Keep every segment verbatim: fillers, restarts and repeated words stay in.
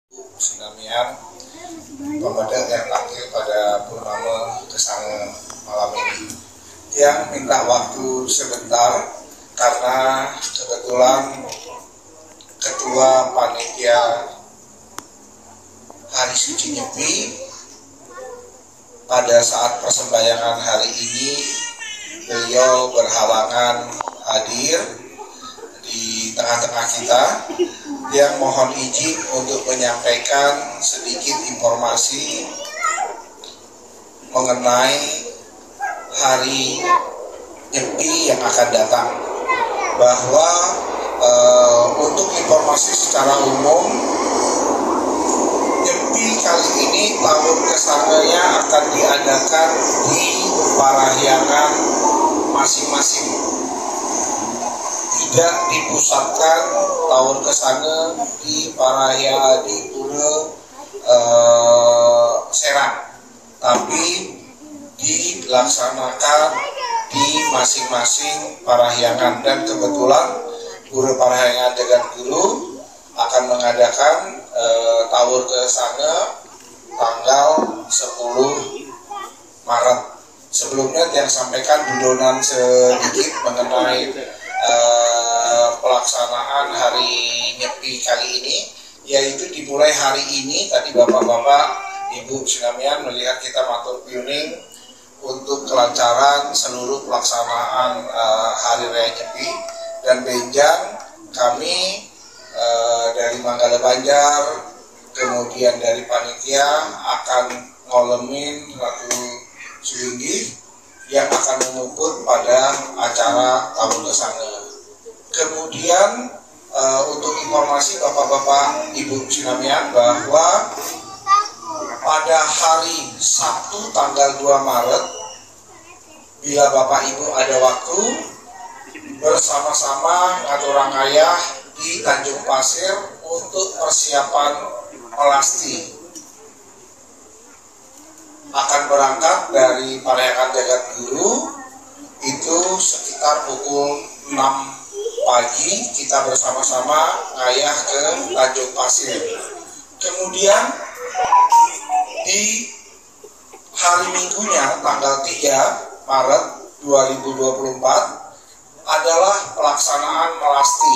Sinamian pemuda yang tampil pada purnama kesana malam ini, yang minta waktu sebentar karena kebetulan ketua panitia Hari Suci Nyepi pada saat persembahyangan hari ini beliau berhalangan hadir di tengah-tengah kita, yang mohon izin untuk menyampaikan sedikit informasi mengenai hari Nyepi yang akan datang. Bahwa e, untuk informasi secara umum, Nyepi kali ini tahun kesananya akan diadakan di parahyangan masing-masing, tidak dipusatkan tahun kesana di Parahyangan di Pura eh, Serang, tapi dilaksanakan di masing-masing parahyangan. Dan kebetulan Pura Parahyangan Jagat Guru akan mengadakan eh, tahun kesana tanggal sepuluh Maret. Sebelumnya yang sampaikan dudonan sedikit mengenai Uh, pelaksanaan hari Nyepi kali ini, yaitu dimulai hari ini. Tadi bapak-bapak, ibu Sinamian melihat kita matur piuning untuk kelancaran seluruh pelaksanaan uh, hari raya Nyepi. Dan benjang kami uh, dari Manggala Banjar, kemudian dari panitia akan ngolemin Ratu Sulinggih yang akan mengumpul pada acara tahun kesana. Kemudian e, untuk informasi bapak-bapak, ibu Sinamian, bahwa pada hari Sabtu tanggal dua Maret, bila bapak ibu ada waktu, bersama-sama ngaturang ayah di Tanjung Pasir untuk persiapan melasti. Akan berangkat dari Parahyangan Jagat Guru itu sekitar pukul enam pagi, kita bersama-sama ngayah ke Tanjung Pasir. Kemudian di hari Minggunya tanggal tiga Maret dua ribu dua puluh empat adalah pelaksanaan melasti.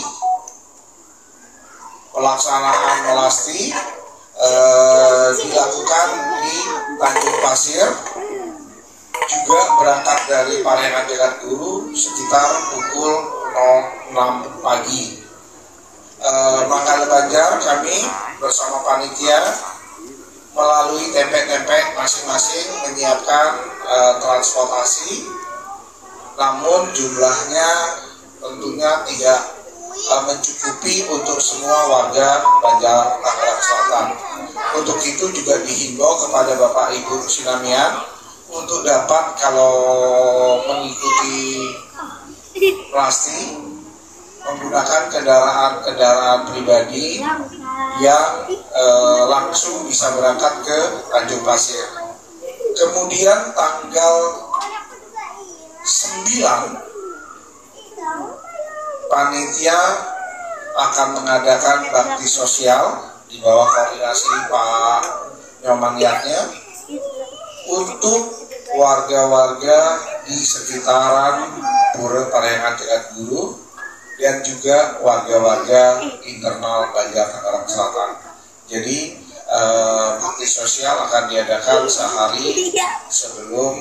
Pelaksanaan melasti Eh, dilakukan di Tanjung Pasir, juga berangkat dari Parahyangan Jagat Guru sekitar pukul enam pagi. Eh, Manggala Banjar kami bersama panitia melalui tempe-tempe masing-masing menyiapkan eh, transportasi, namun jumlahnya tentunya tidak mencukupi untuk semua warga Banjar Tangerang Selatan. Untuk itu juga dihimbau kepada Bapak Ibu Sinamian untuk dapat kalau mengikuti melasti menggunakan kendaraan-kendaraan pribadi yang eh, langsung bisa berangkat ke Tanjung Pasir. Kemudian tanggal sembilan panitia akan mengadakan bakti sosial di bawah koordinasi Pak Nyoman Yatnya untuk warga-warga di sekitaran Pura Parahyangan Jagat Guru dan juga warga-warga internal Banjar Tangerang Selatan. Jadi eh, bakti sosial akan diadakan sehari sebelum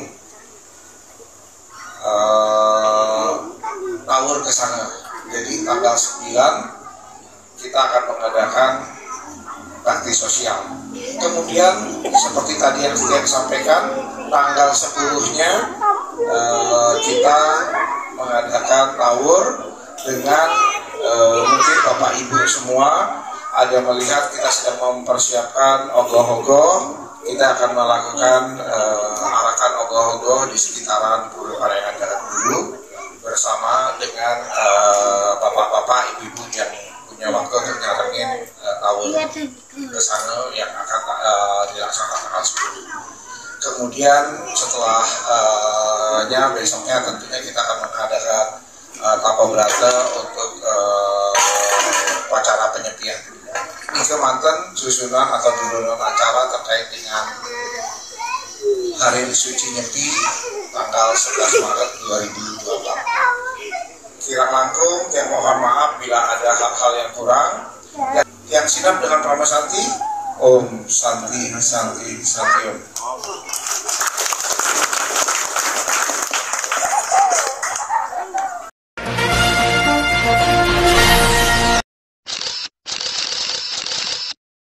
eh, tahun kesana. Jadi tanggal sembilan kita akan mengadakan bakti sosial. Kemudian seperti tadi yang saya sampaikan, tanggal sepuluh-nya eh, kita mengadakan tawur dengan eh, mungkin Bapak Ibu semua ada melihat kita sedang mempersiapkan ogoh-ogoh. Kita akan melakukan eh, arakan ogoh-ogoh di sekitaran Pura Parahyangan Jagat Guru bersama dengan bapak-bapak, uh, ibu-ibu yang punya waktu untuk nyarengin uh, tahun kesana yang akan uh, dilaksanakan tanggal sepuluh. Kemudian setelah uh, nya besoknya tentunya kita akan mengadakan uh, tapa berata untuk uh, upacara penyepian. di kemanten susunan atau turunan acara terkait dengan Hari Suci Nyepi tanggal sebelas Maret dua ribu dua puluh empat. Kirang langkung yang mohon maaf bila ada hal-hal yang kurang. Yang sinap dengan Prama Santi, Om Santi Santi Santi Om.